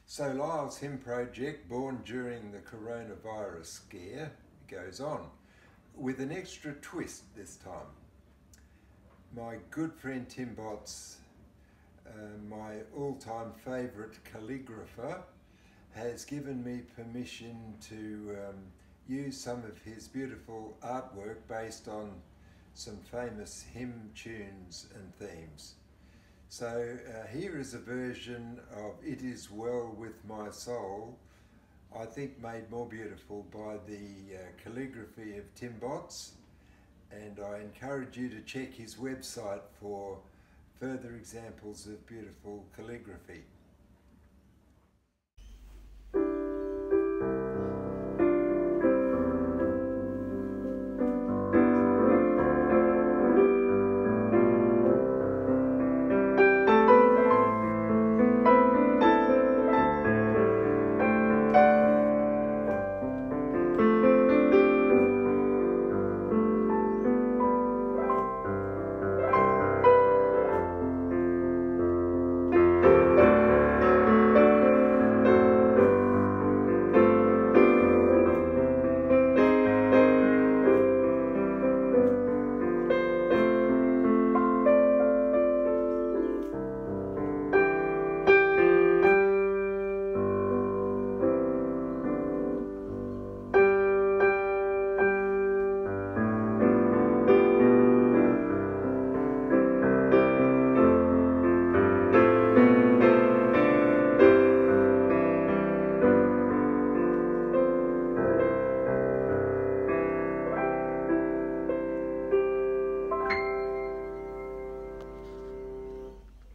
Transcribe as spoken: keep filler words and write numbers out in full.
So Lyell's hymn project, born during the coronavirus scare, goes on with an extra twist this time. My good friend Tim Botts, uh, my all-time favourite calligrapher, has given me permission to um, use some of his beautiful artwork based on some famous hymn tunes and themes. So uh, here is a version of It Is Well With My Soul, I think made more beautiful by the uh, calligraphy of Tim Botts, and I encourage you to check his website for further examples of beautiful calligraphy.